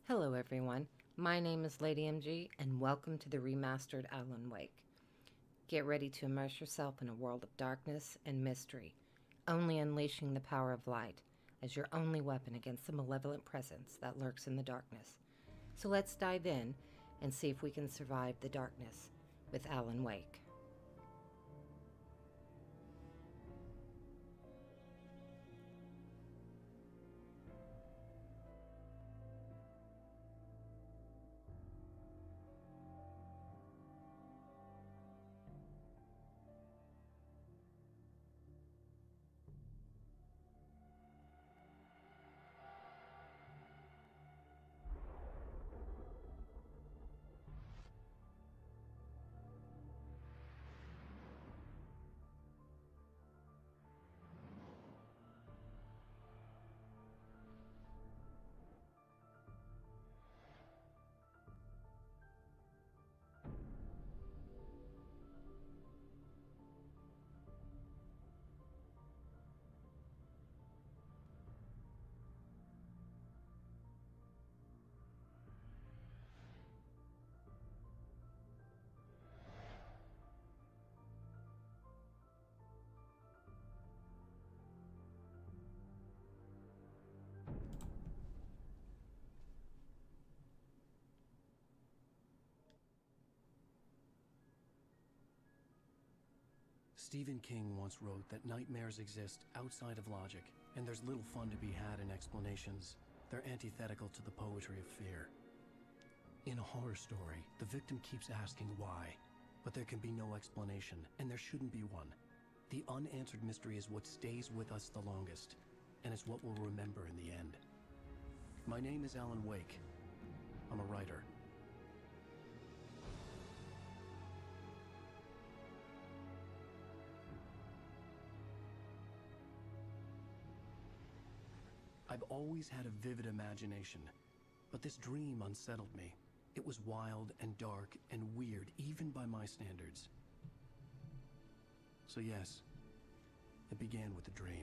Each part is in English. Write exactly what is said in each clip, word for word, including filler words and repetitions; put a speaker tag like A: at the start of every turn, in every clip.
A: Hello everyone, my name is Lady M G and welcome to the remastered Alan Wake. Get ready to immerse yourself in a world of darkness and mystery, only unleashing the power of light as your only weapon against the malevolent presence that lurks in the darkness. So let's dive in and see if we can survive the darkness with Alan Wake.
B: Stephen King once wrote that nightmares exist outside of logic, and there's little fun to be had in explanations. They're antithetical to the poetry of fear. In a horror story, the victim keeps asking why, but there can be no explanation, and there shouldn't be one. The unanswered mystery is what stays with us the longest, and it's what we'll remember in the end. My name is Alan Wake. I'm a writer. I've always had a vivid imagination, but this dream unsettled me. It was wild and dark and weird, even by my standards. So yes, it began with a dream.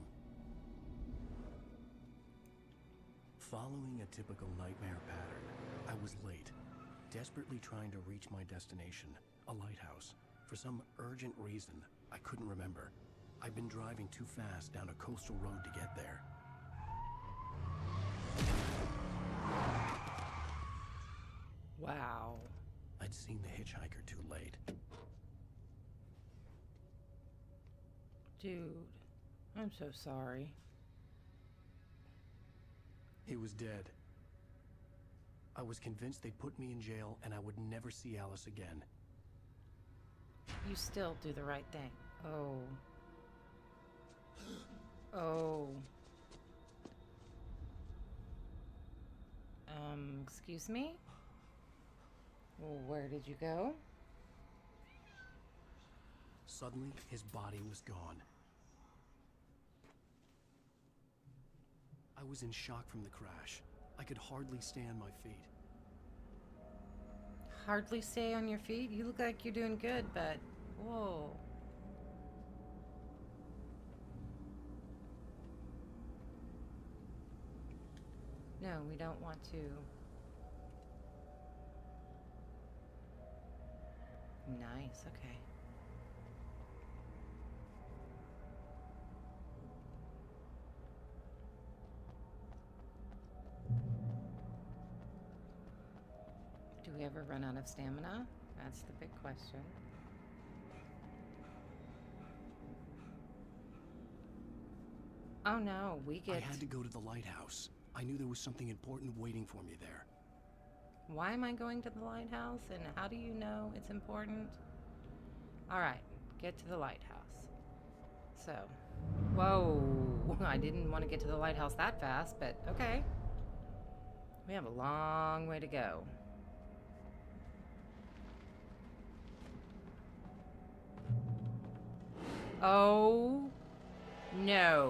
B: Following a typical nightmare pattern, I was late, desperately trying to reach my destination, a lighthouse. For some urgent reason, I couldn't remember. I'd been driving too fast down a coastal road to get there.
A: Wow.
B: I'd seen the hitchhiker too late.
A: Dude, I'm so sorry.
B: He was dead. I was convinced they'd put me in jail and I would never see Alice again.
A: You still do the right thing. Oh. Oh. Um, excuse me? Well, where did you go?
B: Suddenly, his body was gone. I was in shock from the crash. I could hardly stay on my feet.
A: Hardly stay on your feet? You look like you're doing good, but... Whoa. No, we don't want to... Nice, okay. Do we ever run out of stamina? That's the big question. Oh no, we get...
B: I had to go to the lighthouse. I knew there was something important waiting for me there.
A: Why am I going to the lighthouse, and how do you know it's important? Alright, get to the lighthouse. So, whoa, I didn't want to get to the lighthouse that fast, but okay. We have a long way to go. Oh, no.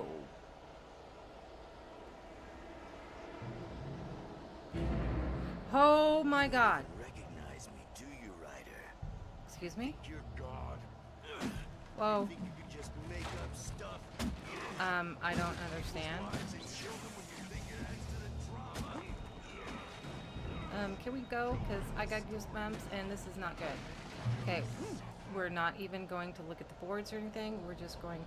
A: Oh my God.
C: Recognize me, do you, Ryder?
A: Excuse me?
C: You're God.
A: Whoa.
C: You think you can just make up stuff?
A: Um, I don't understand.
C: Show them when you think it adds to the drama.
A: Um, can we go? Because I got goosebumps and this is not good. Okay, we're not even going to look at the boards or anything. We're just going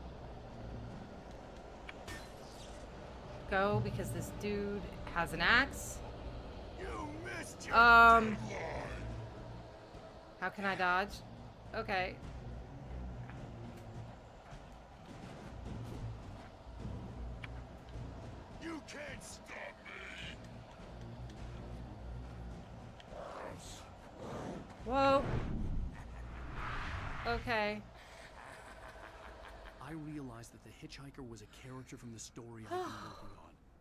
A: to go because this dude has an axe.
C: You missed your
A: Um,
C: deadline.
A: how can I dodge? Okay.
C: You can't stop me.
A: Whoa. Okay.
B: I realized that the hitchhiker was a character from the story I've been working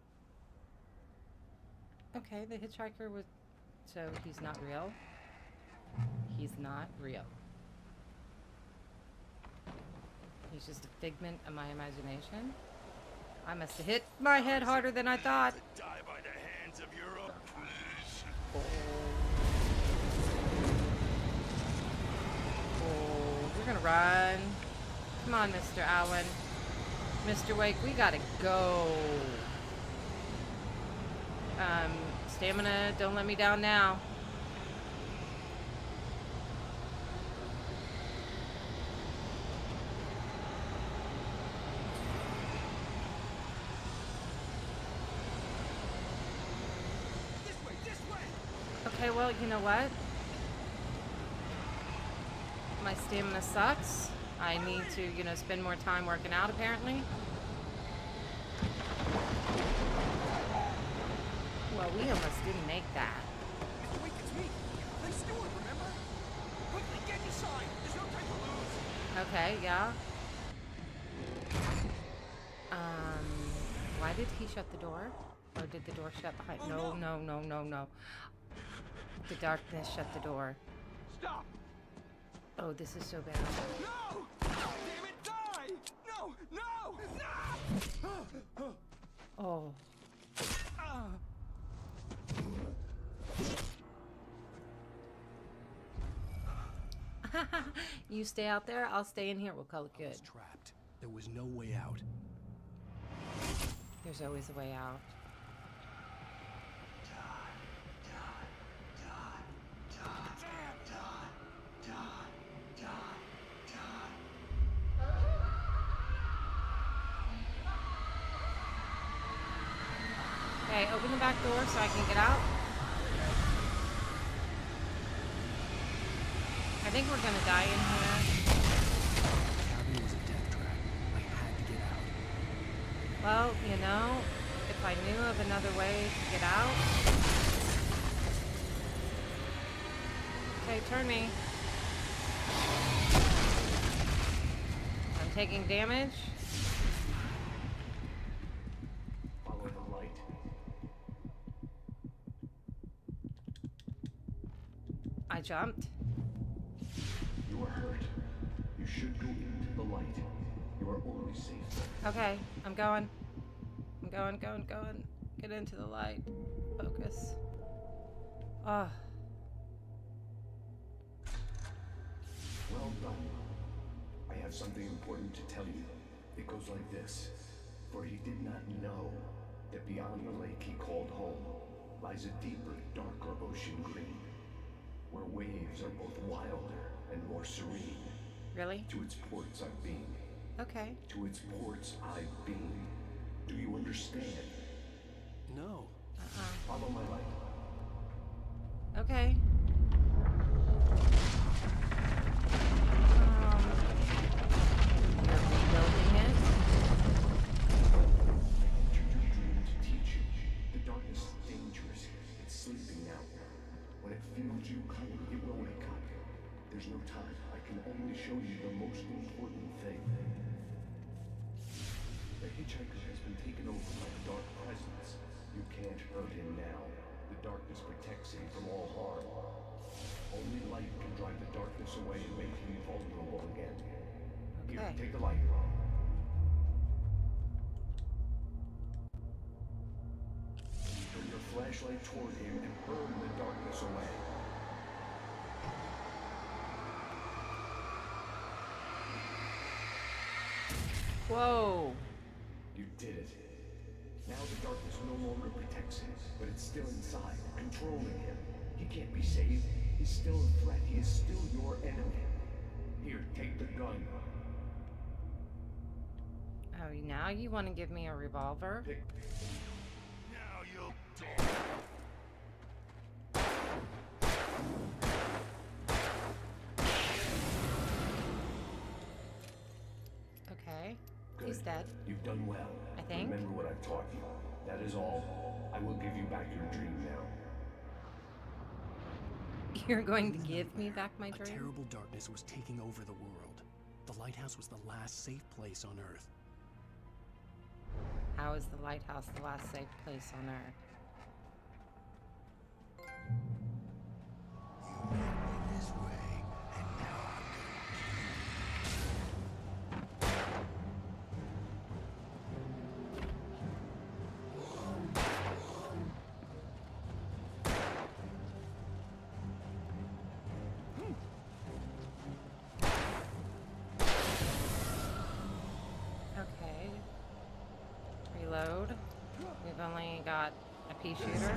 B: on.
A: Okay, the hitchhiker was... So he's not real? He's not real. He's just a figment of my imagination? I must have hit my head harder than I thought.
C: To die by the hands of your own.
A: Oh, we're gonna run. Come on, Mister Allen. Mister Wake, we gotta go. Um, stamina, don't let me down now.
C: This way, this way.
A: Okay, well, you know what? My stamina sucks. I need to, you know, spend more time working out, apparently. Well, we almost didn't make that.
C: Mister Week, it's me. Clint Stewart, remember? Quickly, get inside. There's no time to lose.
A: Okay, yeah. Um, why did he shut the door? Or did the door shut behind? No, no, no, no, no. The darkness shut the door.
C: Stop.
A: Oh, this is so bad.
C: No! Damn it, die! No, no, no!
A: Oh. You stay out there, I'll stay in here. We'll call it
B: I
A: good.
B: was trapped. There was no way out.
A: There's always a way out. Okay, open the back door so I can get out. I think we're gonna die in here.
B: The cabin was a death trap. I had to get out.
A: Well, you know, if I knew of another way to get out. Okay, turn me. I'm taking damage.
D: Follow the light.
A: I jumped.
D: You are hurt. You should go into the light. You are only safe there.
A: Okay, I'm going. I'm going, going, going. Get into the light. Focus. Ah.
D: Well done. I have something important to tell you. It goes like this. For he did not know that beyond the lake he called home lies a deeper, darker ocean green, where waves are both wilder and more serene.
A: Really?
D: To its ports I've been.
A: Okay.
D: To its ports I've been. Do you understand?
B: No.
A: Uh-uh.
D: Follow my light.
A: Okay. Um, you're rebuilding it?
D: Entered your dream to teach you. The darkness is dangerous. It's sleeping now. When it feels you coming, it will wake up. There's no time. I can only show you the most important thing. The hitchhiker has been taken over by a dark presence. You can't hurt him now. The darkness protects him from all harm. Only light can drive the darkness away and make him vulnerable again. Here,
A: Okay.
D: take the light. Turn your flashlight toward him and burn the darkness away.
A: Whoa.
D: You did it. Now the darkness no longer protects him, but it's still inside, controlling him. He can't be saved. He's still a threat. He is still your enemy. Here, take the gun.
A: Oh, now you want to give me a revolver?
D: Pick.
C: Now you'll die.
A: Okay.
D: Good.
A: He's dead.
D: You've done well.
A: I think.
D: Remember what I've taught you. That is all. I will give you back your dream now.
A: You're going to give me back my
B: A
A: dream?
B: terrible darkness was taking over the world. The lighthouse was the last safe place on Earth.
A: How is the lighthouse the last safe place on Earth?
B: You went his way, and now
A: Okay. Reload. We've only got a pea shooter.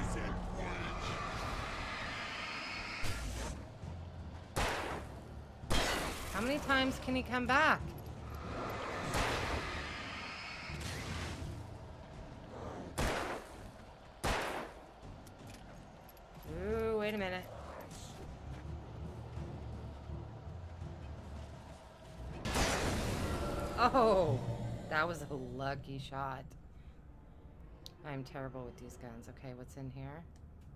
A: How many times can he come back? Ooh, wait a minute. Oh, that was a lucky shot. I'm terrible with these guns. Okay, what's in here?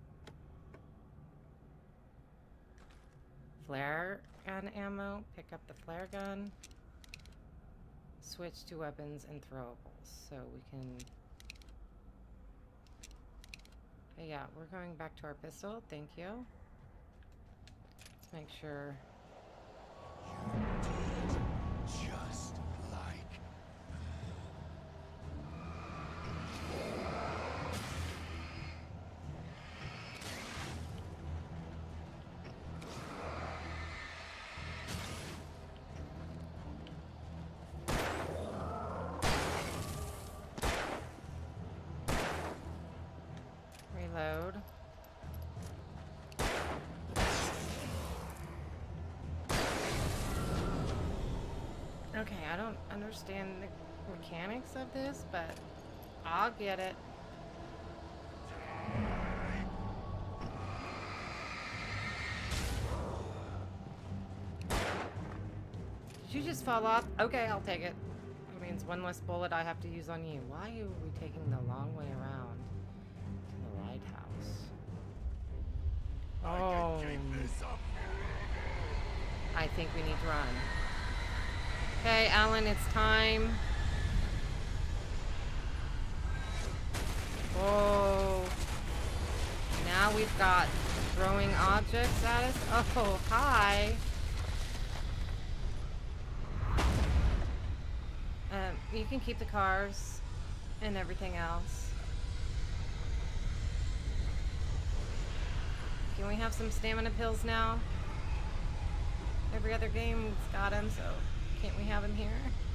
A: Flare gun ammo. Pick up the flare gun. Switch to weapons and throwables. So we can... Okay, yeah, we're going back to our pistol. Thank you. Let's make sure...
B: just like
A: Reload. Okay, I don't understand the mechanics of this, but I'll get it. Did you just fall off? Okay, I'll take it. That means one less bullet I have to use on you. Why are we taking the long way around to the lighthouse? Oh, I think we need to run. Okay, Alan, it's time. Whoa. Now we've got throwing objects at us. Oh, hi. Um, you can keep the cars and everything else. Can we have some stamina pills now? Every other game's got them, so can't we have him here?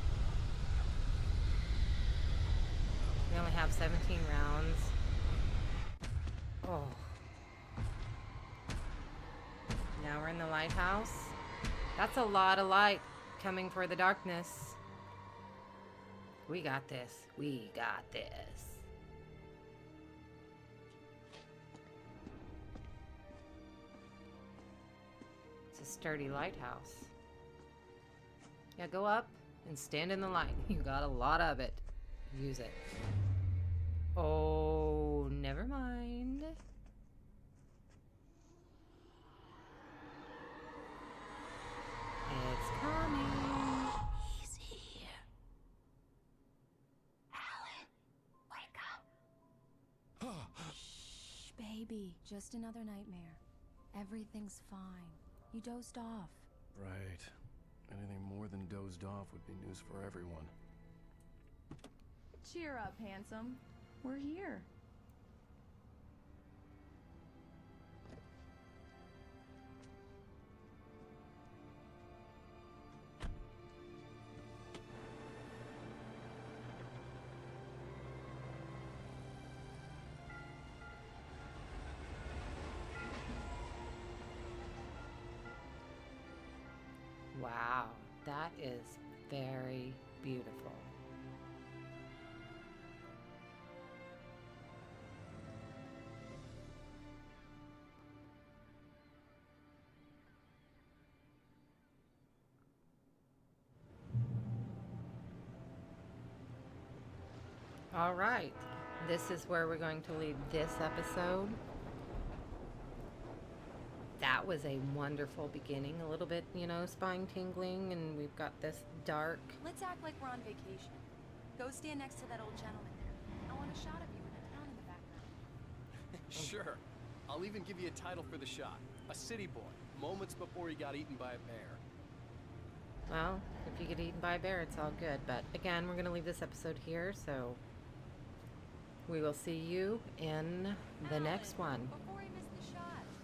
A: We only have seventeen rounds. Oh. Now we're in the lighthouse. That's a lot of light coming for the darkness. We got this. We got this. It's a sturdy lighthouse. Yeah, go up and stand in the light. You got a lot of it. Use it. Oh, never mind. It's coming.
E: He's here. Alan, wake up. Shh, baby. Just another nightmare. Everything's fine. You dozed off.
B: right. Anything more than dozed off would be news for everyone.
F: Cheer up, handsome. We're here.
A: All right. This is where we're going to leave this episode. That was a wonderful beginning. A little bit, you know, spine tingling, and we've got this dark.
E: Let's act like we're on vacation. Go stand next to that old gentleman there. I want a shot of you in a town in the background.
G: Sure. I'll even give you a title for the shot. A city boy, moments before he got eaten by a bear.
A: Well, if you get eaten by a bear, it's all good. But again, we're going to leave this episode here, so we will see you in the next one.
E: Before he missed the shot.